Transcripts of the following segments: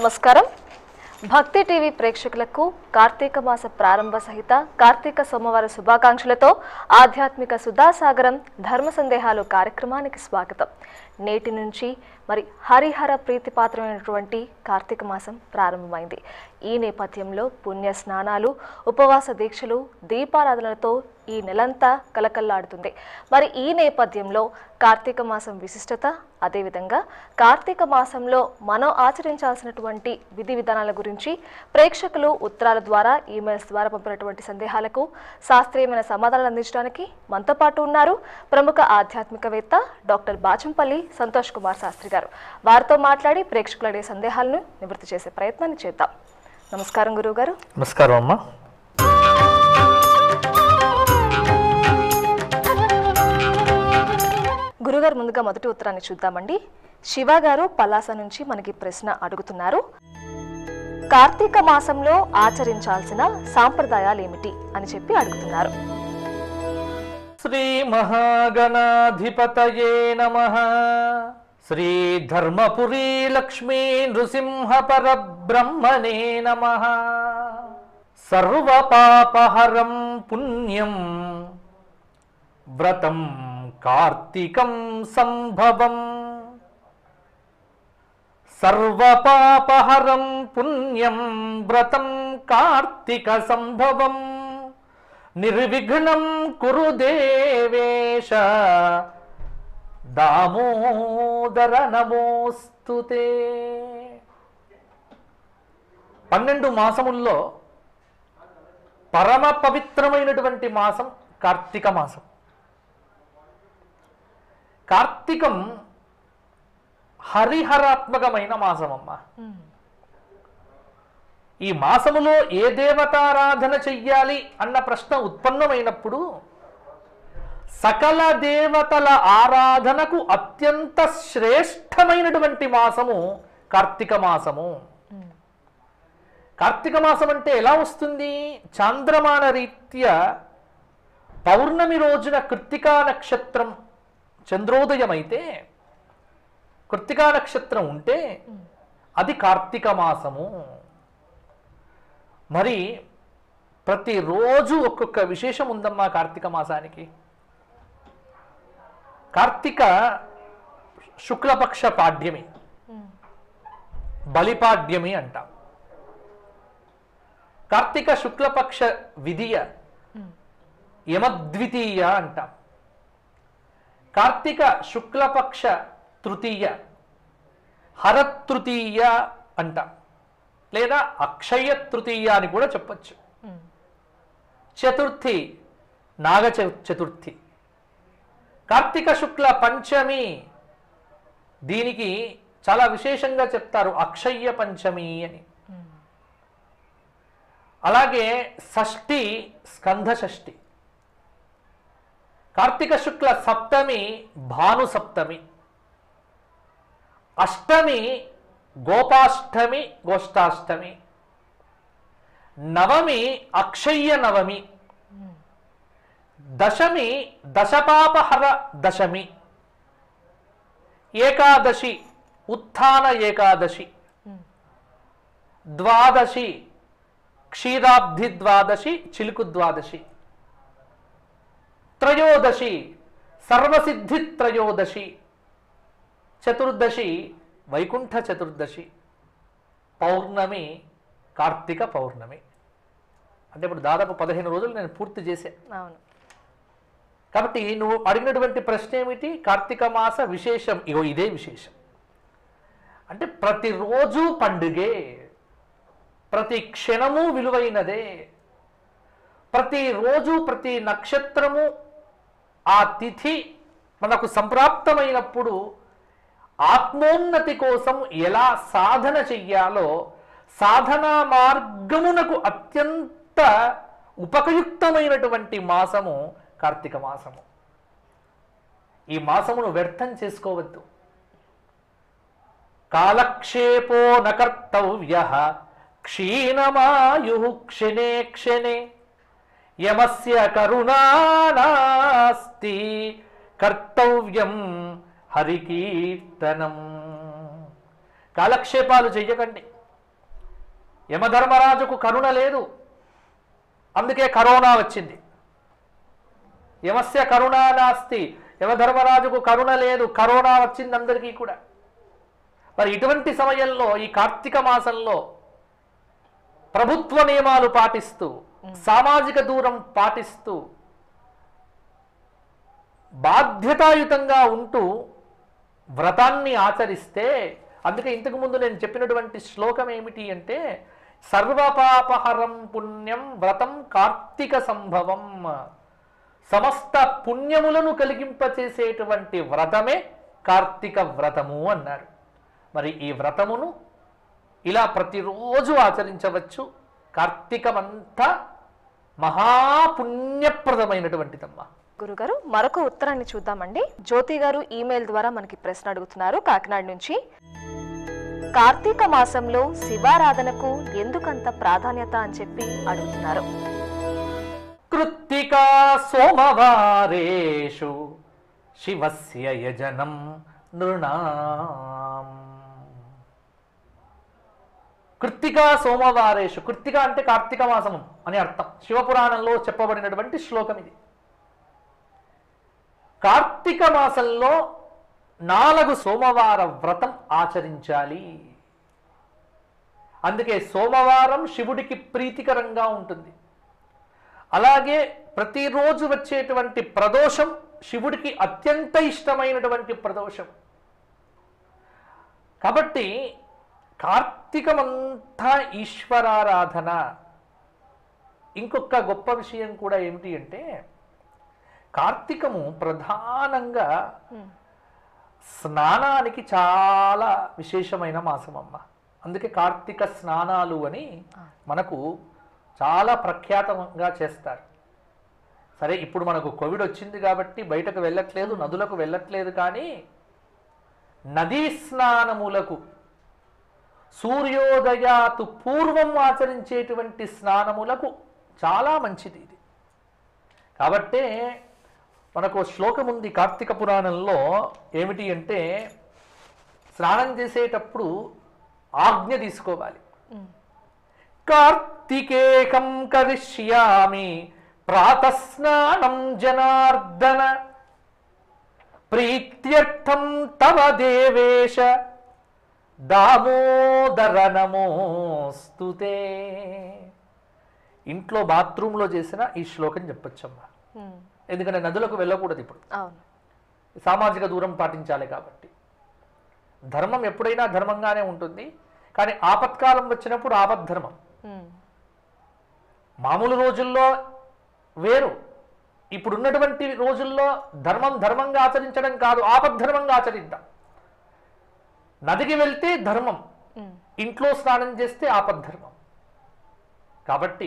నమస్కారం. భక్తి టీవీ ప్రేక్షకులకు కార్తీక మాస ప్రారంభ సహిత కార్తీక సోమవార శుభాకాంక్షలతో ఆధ్యాత్మిక సుధాసాగరం ధర్మ సందేహాలు కార్యక్రమానికి స్వాగతం. నేటి నుంచి మరి హరిహర ప్రీతిపాత్రమైనటువంటి కార్తీక మాసం ప్రారంభమైంది. ఈ నేపథ్యంలో పుణ్య స్నానాలు, ఉపవాస దీక్షలు, దీపారాధనలతో ఈ నెలంతా కలకల్లాడుతుంది. మరి ఈ నేపథ్యంలో కార్తీక మాసం విశిష్టత, అదేవిధంగా కార్తీక మాసంలో మనం ఆచరించాల్సినటువంటి విధి విధానాల గురించి ప్రేక్షకులు ఉత్తరాల ద్వారా, ఈమెయిల్స్ ద్వారా పంపినటువంటి సందేహాలకు శాస్త్రీయమైన సమాధానాలు అందించడానికి మనతో పాటు ఉన్నారు ప్రముఖ ఆధ్యాత్మికవేత్త డాక్టర్ బాచంపల్లి సంతోష్ కుమార్ శాస్త్రి గారు. వారితో మాట్లాడి ప్రేక్షకులు అడిగే సందేహాలను నివృత్తి చేసే ప్రయత్నాన్ని చేద్దాం. నమస్కారం గురువు గారు. నమస్కారం అమ్మా. గురుగారు, ముందుగా మొదటి ఉత్తరాన్ని చూద్దామండి. శివ గారు పలాస నుంచి మనకి ప్రశ్న అడుగుతున్నారు. కార్తీక మాసంలో ఆచరించాల్సిన సాంప్రదాయాలు ఏమిటి అని చెప్పి అడుగుతున్నారు. శ్రీ మహాగణాధిపతయే నమః. శ్రీ ధర్మపురీ లక్ష్మీ నృసింహ పరబ్రహ్మణే నమః. సర్వపాపహరం పుణ్యం వ్రతం కార్తీకం సంభవం. సర్వపాపహరం పుణ్యం వ్రతం కార్తీక సంభవం. నిర్విఘ్నం కురు దేవేశ దామోదర నమోస్తుతే. 12 మాసముల్లో పరమ పవిత్రమైనటువంటి మాసం కార్తీక మాసం. కార్తీకం హరిహరాత్మకమైన మాసం అమ్మా. ఈ మాసములో ఏ దేవతారాధన చెయ్యాలి అన్న ప్రశ్న ఉత్పన్నమైనప్పుడు సకల దేవతల ఆరాధనకు అత్యంత శ్రేష్టమైనటువంటి మాసము కార్తీక మాసము. కార్తీక మాసం అంటే ఎలా వస్తుంది? చాంద్రమాన రీత్యా పౌర్ణమి రోజున కృత్తికా నక్షత్రం చంద్రోదయం అయితే, కృత్తికా నక్షత్రం ఉంటే అది కార్తీక మాసము. మరి ప్రతిరోజు ఒక్కొక్క విశేషం ఉందమ్మా కార్తీక మాసానికి. కార్తీక శుక్లపక్ష పాడ్యమి, బలిపాడ్యమి అంటాం. కార్తీక శుక్లపక్ష విధియ యమద్వితీయ అంటాం. కార్తీక శుక్లపక్ష తృతీయ హరతృతీయ అంటాం, లేదా అక్షయ తృతీయ అని కూడా చెప్పచ్చు. చతుర్థి నాగ చతుర్థి. కార్తీక శుక్ల పంచమి, దీనికి చాలా విశేషంగా చెప్తారు అక్షయ్య పంచమి అని. అలాగే షష్ఠి స్కంధ షష్ఠి. కార్తీక శుక్ల సప్తమి భాను సప్తమి. అష్టమి గోపాష్టమి గోష్ఠాష్టమి. నవమి అక్షయ్య నవమి. దశమి దశపాపహర దశమి. ఏకాదశి ఉత్థాన ఏకాదశి. ద్వాదశి క్షీరాబ్ధి ద్వాదశి చిలుకు ద్వాదశి. త్రయోదశి సర్వసిద్ధి త్రయోదశి. చతుర్దశి వైకుంఠ చతుర్దశి. పౌర్ణమి కార్తీక పౌర్ణమి. అంటే ఇప్పుడు దాదాపు 15 రోజులు నేను పూర్తి చేశాను. అవును. కాబట్టి నువ్వు అడిగినటువంటి ప్రశ్న ఏమిటి? కార్తీక మాస విశేషం. ఇగో ఇదే విశేషం. అంటే ప్రతిరోజు పండుగే, ప్రతి క్షణము విలువైనదే. ప్రతిరోజు ప్రతి నక్షత్రము ఆ తిథి మనకు సంప్రాప్తమైనప్పుడు ఆత్మోన్నతి కోసం ఎలా సాధన చెయ్యాలో సాధనా మార్గమునకు అత్యంత ఉపయుక్తమైనటువంటి మాసము కార్తీక మాసము. ఈ మాసమును వ్యర్థం చేసుకోవద్దు. కాలక్షేపో న కర్తవ్యః క్షీణమాయు క్షణే క్షణే. యమస్య కరుణా నాస్తి కర్తవ్యం హరికీర్తనం. కాలక్షేపాలు చెయ్యకండి. యమధర్మరాజుకు కరుణ లేదు, అందుకే కరోనా వచ్చింది. యమస్య కరుణా నాస్తి, యమధర్మరాజుకు కరుణ లేదు, కరోనా వచ్చింది అందరికీ కూడా. మరి ఇటువంటి సమయంలో ఈ కార్తీక మాసంలో ప్రభుత్వ నియమాలు పాటిస్తూ, సామాజిక దూరం పాటిస్తూ, బాధ్యతాయుతంగా ఉంటూ వ్రతాన్ని ఆచరిస్తే, అందుకే ఇంతకు ముందు నేను చెప్పినటువంటి శ్లోకం ఏమిటి అంటే, సర్వపాపహరం పుణ్యం వ్రతం కార్తీక సంభవం, సమస్త పుణ్యములను కలిగింపచేసేటువంటి వ్రతమే కార్తీక వ్రతము అన్నారు. మరి ఈ వ్రతమును ఇలా ప్రతిరోజు ఆచరించవచ్చు. కార్తీకమంతా మహాపుణ్యప్రదమైనటువంటిదమ్మా. గురుగారు, మరొక ఉత్తరాన్ని చూద్దామండి. జ్యోతి గారు ఈమెయిల్ ద్వారా మనకి ప్రశ్న అడుగుతున్నారు కాకినాడ నుంచి. కార్తీక మాసంలో శివారాధనకు ఎందుకంత ప్రాధాన్యత అని చెప్పి అడుగుతున్నారు. కృత్తికా సోమవారేషు శివస్య యజనం నృణాం. కృత్తికా సోమవారేషు, కృత్తిక అంటే కార్తీక మాసము అని అర్థం. శివపురాణంలో చెప్పబడినటువంటి శ్లోకం ఇది. కార్తీక మాసంలో 4 సోమవార వ్రతం ఆచరించాలి. అందుకే సోమవారం శివుడికి ప్రీతికరంగా ఉంటుంది. అలాగే ప్రతిరోజు వచ్చేటువంటి ప్రదోషం శివుడికి అత్యంత ఇష్టమైనటువంటి ప్రదోషం. కాబట్టి కార్తీకమంతా ఈశ్వరారాధన. ఇంకొక గొప్ప విషయం కూడా ఏమిటి అంటే, కార్తీకము ప్రధానంగా స్నానానికి చాలా విశేషమైన మాసం అమ్మ. అందుకే కార్తీక స్నానాలు అని మనకు చాలా ప్రఖ్యాతంగా చేస్తారు. సరే, ఇప్పుడు మనకు కోవిడ్ వచ్చింది కాబట్టి బయటకు వెళ్ళట్లేదు, నదులకు వెళ్ళట్లేదు. కానీ నదీ స్నానములకు సూర్యోదయాతు పూర్వం ఆచరించేటువంటి స్నానములకు చాలా మంచిది ఇది. కాబట్టే మనకు శ్లోకం ఉంది కార్తీక పురాణంలో. ఏమిటి అంటే, స్నానం చేసేటప్పుడు ఆజ్ఞ తీసుకోవాలి. కార్తికేకం కరిష్యామి ప్రాతస్నానం జనార్దన ప్రీత్యర్థం తవ దేవేశ దామోదర నమోస్తుతే. ఇంట్లో బాత్రూంలో చేసిన ఈ శ్లోకం చెప్పొచ్చమ్మా. ఎందుకంటే నదులకు వెళ్ళకూడదు ఇప్పుడు, సామాజిక దూరం పాటించాలి కాబట్టి. ధర్మం ఎప్పుడైనా ధర్మంగానే ఉంటుంది, కానీ ఆపత్కాలం వచ్చినప్పుడు ఆపద్ధర్మం. మామూలు రోజుల్లో వేరు, ఇప్పుడున్నటువంటి రోజుల్లో ధర్మం ధర్మంగా ఆచరించడం కాదు, ఆపద్ధర్మంగా ఆచరిద్దాం. నదికి వెళ్తే ధర్మం, ఇంట్లో స్నానం చేస్తే ఆపద్ధర్మం. కాబట్టి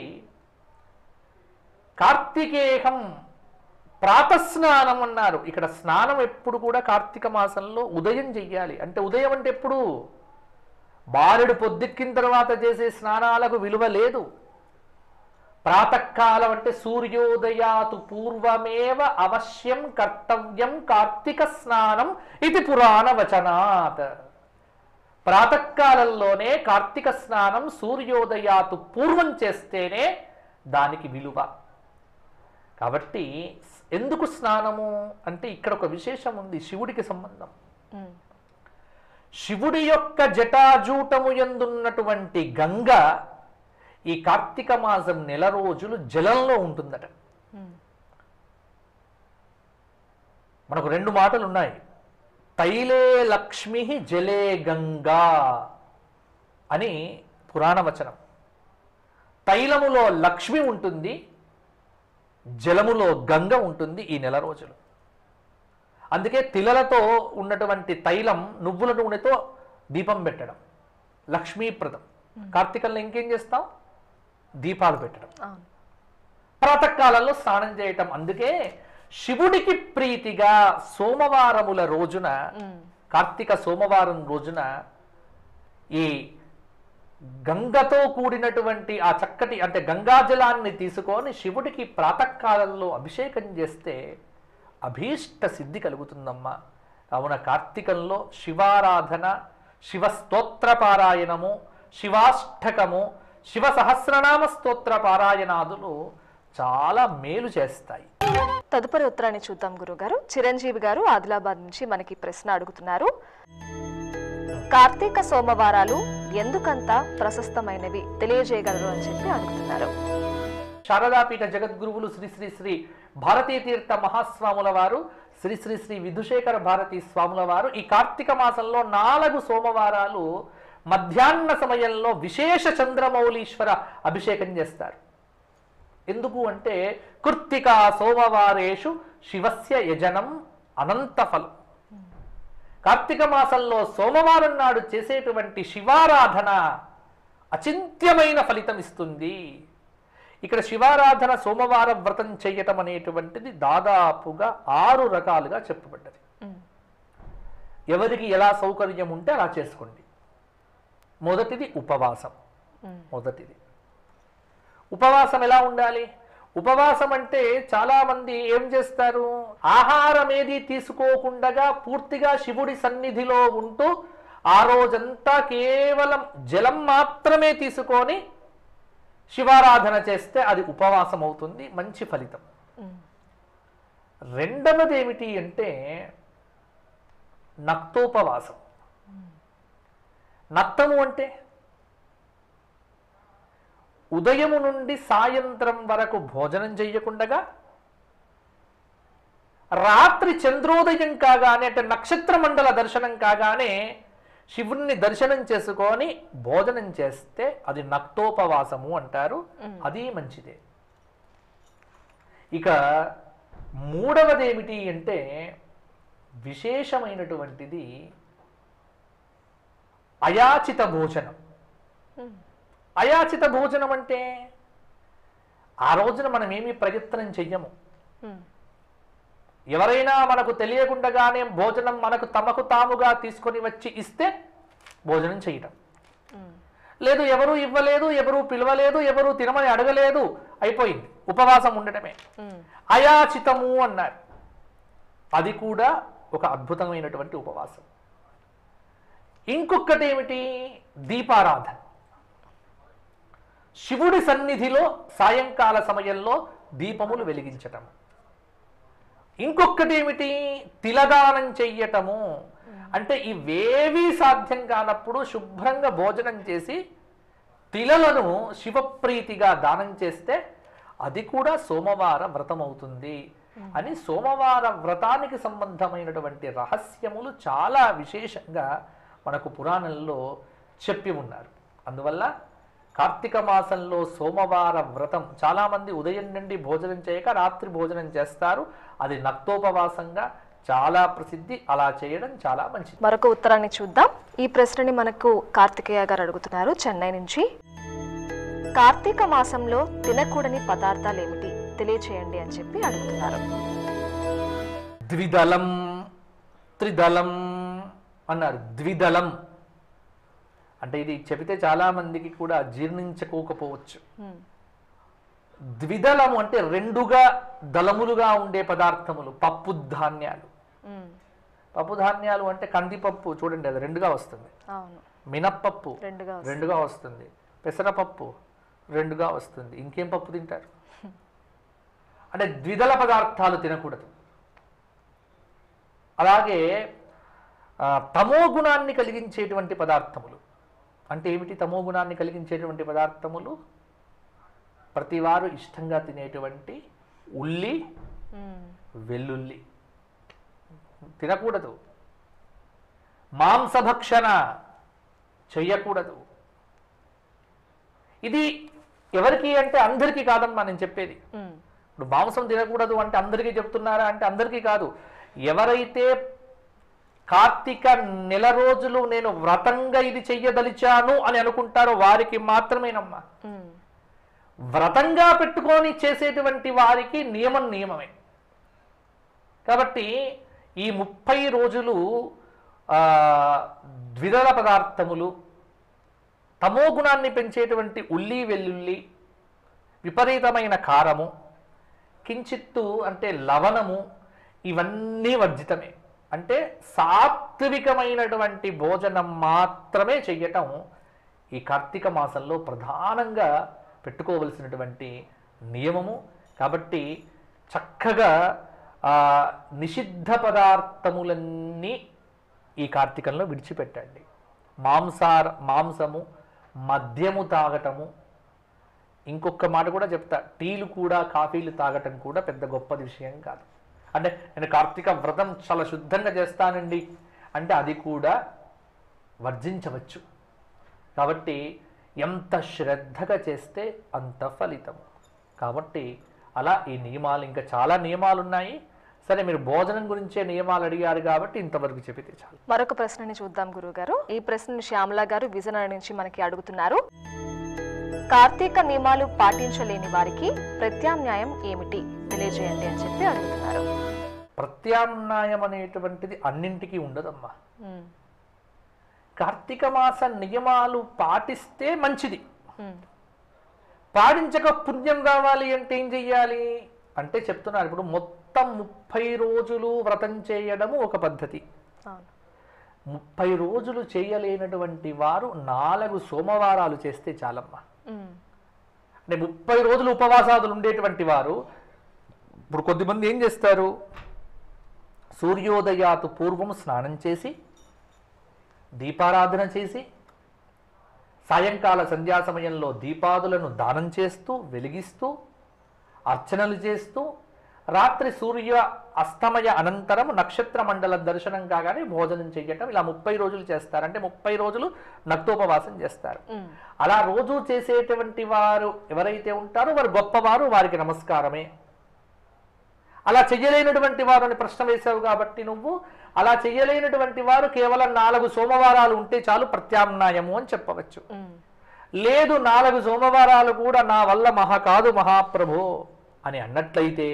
కార్తికేయం ప్రాతస్నానం అన్నారు. ఇక్కడ స్నానం ఎప్పుడు కూడా కార్తీక మాసంలో ఉదయం చెయ్యాలి. అంటే ఉదయం అంటే ఎప్పుడు? బారెడు పొద్దుక్కిన తర్వాత చేసే స్నానాలకు విలువ లేదు. ప్రాతకాలం అంటే సూర్యోదయాతు పూర్వమేవ అవశ్యం కర్తవ్యం కార్తీక స్నానం ఇది పురాణ వచనాత్. ప్రాతకాలంలోనే కార్తీక స్నానం సూర్యోదయాతు పూర్వం చేస్తేనే దానికి విలువ. కాబట్టి ఎందుకు స్నానము అంటే ఇక్కడ ఒక విశేషం ఉంది, శివుడికి సంబంధం. శివుడి యొక్క జటాజూటము యందున్నటువంటి గంగ ఈ కార్తీక మాసం నెల రోజులు జలంలో ఉంటుందట. మనకు 2 మాటలు ఉన్నాయి. తైలే లక్ష్మి జలే గంగా అని పురాణ వచనం. తైలములో లక్ష్మి ఉంటుంది, జలములో గంగ ఉంటుంది ఈ నెల రోజులు. అందుకే తిలలతో ఉన్నటువంటి తైలం, నువ్వుల నూనెతో దీపం పెట్టడం లక్ష్మీప్రదం. కార్తీకంలో ఇంకేం చేస్తాం? దీపాలు పెట్టడం, ప్రాతకాలంలో స్నానం చేయటం. అందుకే శివుడికి ప్రీతిగా సోమవారముల రోజున, కార్తీక సోమవారం రోజున ఈ గంగతో కూడినటువంటి ఆ చక్కటి అంటే గంగాజలాన్ని తీసుకొని శివుడికి ప్రాతకాలంలో అభిషేకం చేస్తే అభీష్ట సిద్ధి కలుగుతుందమ్మా. కావున కార్తీకంలో శివారాధన, శివస్తోత్ర పారాయణము, శివాష్టకము, శివ సహస్రనామ స్తోత్ర పారాయణాదులు చాలా మేలు చేస్తాయి. తదుపరి ఉత్తరాన్ని చూద్దాం గురుగారు. చిరంజీవి గారు ఆదిలాబాద్ నుంచి మనకి ప్రశ్న అడుగుతున్నారు. కార్తీక సోమవారాలు ఎందుకంత ప్రశస్తమైనవి తెలియజేయగలరు అని చెప్పి అడుగుతున్నారు. శారదాపీఠ జగద్గురువులు శ్రీ శ్రీ శ్రీ భారతీ తీర్థ మహాస్వాముల వారు, శ్రీ శ్రీ శ్రీ విధుశేఖర భారతీ స్వాముల వారు ఈ కార్తీక మాసంలో 4 సోమవారాలు మధ్యాహ్న సమయంలో విశేష చంద్రమౌళీశ్వర అభిషేకం చేస్తారు. ఎందుకు అంటే కృత్తికా సోమవారేషు శివస్య యజనం అనంత ఫలం. కార్తీక మాసంలో సోమవారం నాడు చేసేటువంటి శివారాధన అచింత్యమైన ఫలితం ఇస్తుంది. ఇక్కడ శివారాధన సోమవార వ్రతం చేయటం అనేటువంటిది దాదాపుగా 6 రకాలుగా చెప్పబడ్డది. ఎవరికి ఎలా సౌకర్యం ఉంటే అలా చేసుకోండి. మొదటిది ఉపవాసం. ఉపవాసం ఎలా ఉండాలి? ఉపవాసం అంటే చాలా మంది ఏం చేస్తారు, ఆహారం ఏది తీసుకోకుండా పూర్తిగా శివుడి సన్నిధిలో ఉంటూ ఆ రోజంతా కేవలం జలం మాత్రమే తీసుకొని శివారాధన చేస్తే అది ఉపవాసం అవుతుంది, మంచి ఫలితం. రెండవది ఏమిటి అంటే నక్తోపవాసం. నక్తము అంటే ఉదయము నుండి సాయంత్రం వరకు భోజనం చెయ్యకుండగా రాత్రి చంద్రోదయం కాగానే అంటే నక్షత్ర మండల దర్శనం కాగానే శివుణ్ణి దర్శనం చేసుకొని భోజనం చేస్తే అది నక్తోపవాసము అంటారు. అది మంచిదే. ఇక మూడవది ఏమిటి అంటే విశేషమైనటువంటిది అయాచిత భోజనం. అయాచిత భోజనం అంటే ఆ రోజున మనం ఏమీ ప్రయత్నం చెయ్యము. ఎవరైనా మనకు తెలియకుండానే భోజనం మనకు తమకు తాముగా తీసుకొని వచ్చి ఇస్తే భోజనం చేయటం లేదు. ఎవరు ఇవ్వలేదు, ఎవరు పిలవలేదు, ఎవరు తినమని అడగలేదు, అయిపోయింది, ఉపవాసం ఉండటమే. అయాచితము అన్నారు. అది కూడా ఒక అద్భుతమైనటువంటి ఉపవాసం. ఇంకొకటి ఏమిటి? దీపారాధన. శివుడి సన్నిధిలో సాయంకాల సమయంలో దీపములు వెలిగించటం. ఇంకొకటి ఏమిటి? తిలదానం చెయ్యటము. అంటే ఇవేవీ సాధ్యం కానప్పుడు శుభ్రంగా భోజనం చేసి తిలలను శివప్రీతిగా దానం చేస్తే అది కూడా సోమవార వ్రతం అవుతుంది అని సోమవార వ్రతానికి సంబంధమైనటువంటి రహస్యములు చాలా విశేషంగా మనకు పురాణంలో చెప్పి ఉన్నారు. అందువల్ల కార్తీక మాసంలో సోమవార వ్రతం చాలామంది ఉదయం నుండి భోజనం చేయక రాత్రి భోజనం చేస్తారు. అది నక్తోపవాసంగా చాలా ప్రసిద్ధి. అలా చేయడం చాలా మంచిది. మరొక ఉత్తరాన్ని చూద్దాం. ఈ ప్రశ్నని మనకు కార్తికేయ గారు అడుగుతున్నారు చెన్నై నుంచి. కార్తీక మాసంలో తినకూడని పదార్థాలు ఏమిటి తెలియచేయండి అని చెప్పి అడుగుతున్నారు. ద్విదళం, త్రిదళం అన్నారు. ద్విదళం అంటే ఇది చెబితే చాలా మందికి కూడా జీర్ణించుకోకపోవచ్చు. ద్విదళము అంటే రెండుగా దళములుగా ఉండే పదార్థములు. పప్పు ధాన్యాలు. పప్పు ధాన్యాలు అంటే కందిపప్పు చూడండి, అది రెండుగా వస్తుంది. మినప్పప్పు రెండుగా వస్తుంది. పెసరపప్పు రెండుగా వస్తుంది. ఇంకేం పప్పు తింటారు? అంటే ద్విదళ పదార్థాలు తినకూడదు. అలాగే తమో గుణాన్ని కలిగించేటువంటి పదార్థములు అంటే ఏమిటి? తమో గుణాన్ని కలిగించేటువంటి పదార్థములు ప్రతివారు ఇష్టంగా తినేటువంటి ఉల్లి, వెల్లుల్లి తినకూడదు. మాంసభక్షణ చెయ్యకూడదు. ఇది ఎవరికి అంటే అందరికీ కాదమ్మా నేను చెప్పేది. ఇప్పుడు మాంసం తినకూడదు అంటే అందరికీ చెప్తున్నారా అంటే అందరికీ కాదు. ఎవరైతే కార్తీక నెల రోజులు నేను వ్రతంగా ఇది చెయ్యదలిచాను అని అనుకుంటారో వారికి మాత్రమేనమ్మా. వ్రతంగా పెట్టుకొని చేసేటువంటి వారికి నియమమే. కాబట్టి ఈ 30 రోజులు ద్విదళ పదార్థములు, తమో గుణాన్ని పెంచేటువంటి ఉల్లి, వెల్లుల్లి, విపరీతమైన కారము, కించిత్తు అంటే లవణము, ఇవన్నీ వర్జితమే. అంటే సాత్వికమైనటువంటి భోజనం మాత్రమే చెయ్యటం ఈ కార్తీక మాసంలో ప్రధానంగా పెట్టుకోవలసినటువంటి నియమము. కాబట్టి చక్కగా నిషిద్ధ పదార్థములన్నీ ఈ కార్తీకంలో విడిచిపెట్టండి. మాంసము, మద్యము తాగటము, ఇంకొక మాట కూడా చెప్తా, టీలు కూడా కాఫీలు తాగటం కూడా పెద్ద గొప్పది విషయం కాదు. అంటే నేను కార్తీక వ్రతం చాలా శుద్ధంగా చేస్తానండి అంటే అది కూడా వర్జించవచ్చు. కాబట్టి ఎంత శ్రద్ధగా చేస్తే అంత ఫలితం. కాబట్టి అలా ఈ నియమాలు, ఇంకా చాలా నియమాలు ఉన్నాయి. సరే, మీరు భోజనం గురించే నియమాలు అడిగారు కాబట్టి ఇంతవరకు చెప్పితే చాలు. మరొక ప్రశ్నని చూద్దాం గురువుగారు. ఈ ప్రశ్నని శ్యామల గారు విజయనగరం నుంచి మనకి అడుగుతున్నారు. కార్తీక నియమాలు పాటించలేని వారికి ప్రత్యామ్నాయం ఏమిటి తెలియజేయండి అని చెప్పి అడుగుతున్నారు. ప్రత్యామ్నాయం అనేటువంటిది అన్నింటికీ ఉండదమ్మా. కార్తీక మాస నియమాలు పాటిస్తే మంచిది. పాటించక పుణ్యం రావాలి అంటే ఏం చెయ్యాలి అంటే చెప్తున్నారు. ఇప్పుడు మొత్తం 30 రోజులు వ్రతం చేయడము ఒక పద్ధతి. 30 రోజులు చేయలేనటువంటి వారు 4 సోమవారాలు చేస్తే చాలమ్మా. అంటే 30 రోజులు ఉపవాసాదులు ఉండేటువంటి వారు ఇప్పుడు కొద్దిమంది ఏం చేస్తారు, సూర్యోదయాతు పూర్వం స్నానం చేసి దీపారాధన చేసి సాయంకాల సంధ్యా సమయంలో దీపాదులను దానం చేస్తూ వెలిగిస్తూ అర్చనలు చేస్తూ రాత్రి సూర్య అస్తమయ అనంతరం నక్షత్ర మండల దర్శనం కాగానే భోజనం చెయ్యటం, ఇలా 30 రోజులు చేస్తారు. అంటే 30 రోజులు నక్తోపవాసం చేస్తారు. అలా రోజు చేసేటువంటి వారు ఎవరైతే ఉంటారో వారు గొప్పవారు, వారికి నమస్కారమే. అలా చెయ్యలేనటువంటి వారు అని ప్రశ్న వేశావు కాబట్టి నువ్వు, అలా చెయ్యలేనటువంటి వారు కేవలం 4 సోమవారాలు ఉంటే చాలు ప్రత్యామ్నాయము అని చెప్పవచ్చు. లేదు 4 సోమవారాలు కూడా నా వల్ల కాదు మహాప్రభో అని అన్నట్లయితే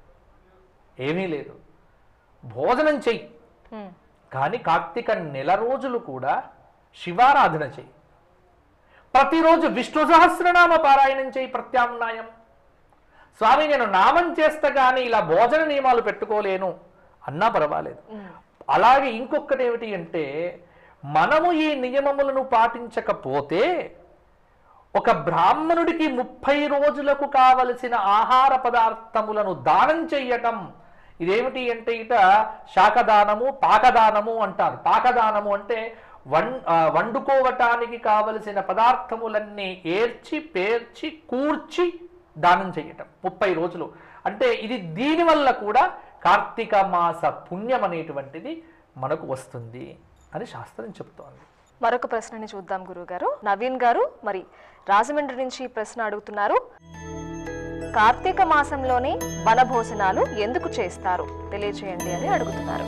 ఏమీ లేదు, భోజనం చెయ్యి. కానీ కార్తీక నెల రోజులు కూడా శివారాధన చెయ్యి. ప్రతిరోజు విష్ణు సహస్రనామ పారాయణం చెయ్యి. ప్రత్యామ్నాయం. స్వామి నేను నామం చేస్తా కానీ ఇలా భోజన నియమాలు పెట్టుకోలేను అన్నా పర్వాలేదు. అలాగే ఇంకొకటి ఏమిటి అంటే, మనము ఈ నియమములను పాటించకపోతే ఒక బ్రాహ్మణుడికి 30 రోజులకు కావలసిన ఆహార పదార్థములను దానం చెయ్యటం. ఇదేమిటి అంటే ఇట శాఖదానము, పాకదానము అంటారు. పాకదానము అంటే వండుకోవటానికి కావలసిన పదార్థములన్నీ ఏర్చి పేర్చి కూర్చి దానం చెయ్యటం 30 రోజులు. అంటే ఇది దీనివల్ల కూడా కార్తీక మాస పుణ్యం అనేటువంటిది మనకు వస్తుంది అని శాస్త్రం చెప్తోంది. మరొక ప్రశ్నని చూద్దాం గురువుగారు. నవీన్ గారు మరి రాజమండ్రి నుంచి ఈ ప్రశ్న అడుగుతున్నారు. కార్తీక మాసంలోనే వనభోజనాలు ఎందుకు చేస్తారు తెలియజేయండి అని అడుగుతున్నారు.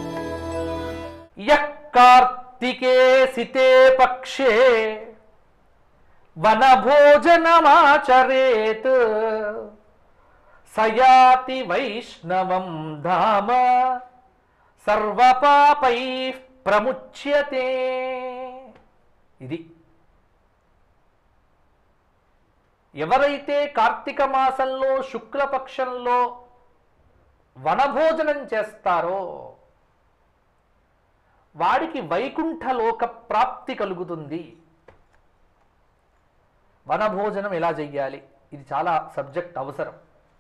కార్తికే సితే పక్షే వనభోజనమాచరేత్ సయాతి వైష్ణవం ధామ సర్వపాపై ప్రముచ్యతే. ఇది ఎవరైతే కార్తీక మాసంలో శుక్లపక్షంలో వనభోజనం చేస్తారో వాడికి వైకుంఠలోక ప్రాప్తి కలుగుతుంది. వనభోజనం ఎలా చెయ్యాలి, ఇది చాలా సబ్జెక్ట్ అవసరం.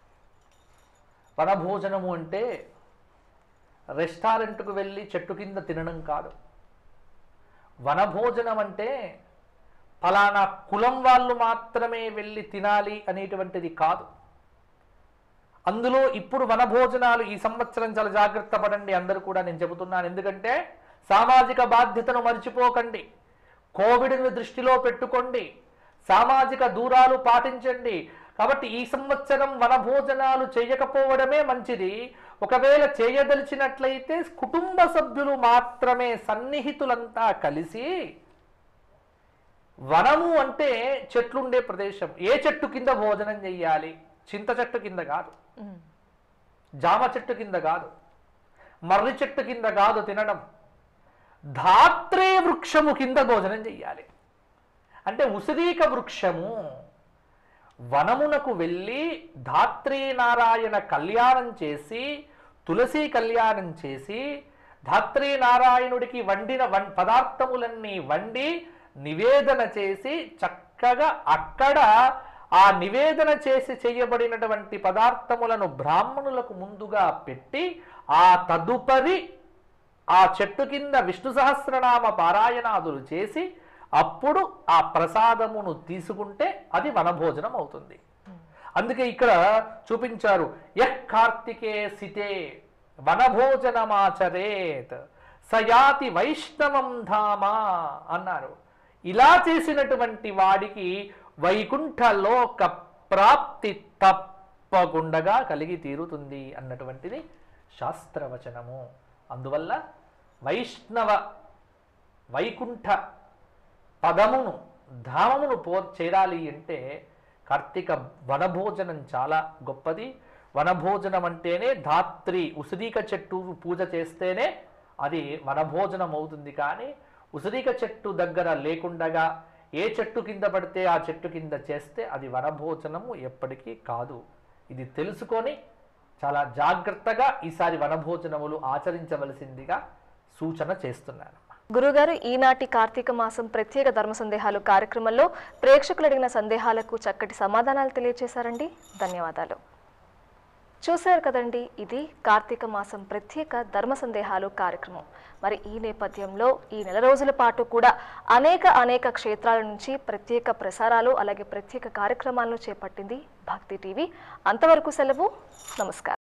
వనభోజనము అంటే రెస్టారెంట్కు వెళ్ళి చెట్టు కింద తినడం కాదు. వనభోజనం అంటే ఫలానా కులం వాళ్ళు మాత్రమే వెళ్ళి తినాలి అనేటువంటిది కాదు. అందులో ఇప్పుడు వనభోజనాలు ఈ సంవత్సరం చాలా జాగ్రత్త పడండి అందరూ కూడా, నేను చెబుతున్నాను. ఎందుకంటే సామాజిక బాధ్యతను మర్చిపోకండి, కోవిడ్ను దృష్టిలో పెట్టుకోండి, సామాజిక దూరాలు పాటించండి. కాబట్టి ఈ సంవత్సరం వనభోజనాలు చేయకపోవడమే మంచిది. ఒకవేళ చేయదలిచినట్లయితే కుటుంబ సభ్యులు మాత్రమే, సన్నిహితులంతా కలిసి, వనము అంటే చెట్లుండే ప్రదేశం, ఏ చెట్టు కింద భోజనం చెయ్యాలి? చింత చెట్టు కింద కాదు, జామ చెట్టు కింద కాదు, మర్రి చెట్టు కింద కాదు తినడం, ధాత్రే వృక్షము కింద భోజనం చెయ్యాలి. అంటే ఉసిరీక వృక్షము వనమునకు వెళ్ళి ధాత్రీ నారాయణ కళ్యాణం చేసి, తులసి కళ్యాణం చేసి, ధాత్రీ నారాయణుడికి వండిన పదార్థములన్నీ వండి నివేదన చేసి చక్కగా అక్కడ ఆ నివేదన చేసి చేయబడినటువంటి పదార్థములను బ్రాహ్మణులకు ముందుగా పెట్టి ఆ తదుపరి ఆ చెట్టు కింద విష్ణు సహస్రనామ పారాయణాదులు చేసి అప్పుడు ఆ ప్రసాదమును తీసుకుంటే అది వనభోజనం అవుతుంది. అందుకే ఇక్కడ చూపించారు, యః కార్తికే సితే వనభోజనమాచరేత్ సయాతి వైష్ణవం ధామ అన్నారు. ఇలా చేసినటువంటి వాడికి వైకుంఠలోక ప్రాప్తి తప్పకుండా కలిగి తీరుతుంది అన్నటువంటిది శాస్త్రవచనము. అందువల్ల వైష్ణవ వైకుంఠ పదమును ధామమును చేరాలి అంటే కార్తీక వనభోజనం చాలా గొప్పది. వనభోజనం అంటేనే ధాత్రి ఉసిరిక చెట్టు పూజ చేస్తేనే అది వనభోజనం అవుతుంది. కానీ ఉసిరిక చెట్టు దగ్గర లేకుండగా ఏ చెట్టు కింద పడితే ఆ చెట్టు కింద చేస్తే అది వనభోజనము ఎప్పటికీ కాదు. ఇది తెలుసుకొని చాలా జాగ్రత్తగా ఈసారి వనభోజనములు ఆచరించవలసిందిగా సూచన చేస్తున్నాను. గురుగారు, ఈనాటి కార్తీక మాసం ప్రత్యేక ధర్మ సందేహాలు కార్యక్రమంలో ప్రేక్షకులు అడిగిన సందేహాలకు చక్కటి సమాధానాలు తెలియజేశారండి. ధన్యవాదాలు. చూశారు కదండి, ఇది కార్తీక మాసం ప్రత్యేక ధర్మ సందేహాలు కార్యక్రమం. మరి ఈ నేపథ్యంలో ఈ నెల రోజుల పాటు కూడా అనేక క్షేత్రాల నుంచి ప్రత్యేక ప్రసారాలు అలాగే ప్రత్యేక కార్యక్రమాలను చేపట్టింది భక్తి టీవీ. అంతవరకు సెలవు. నమస్కారం.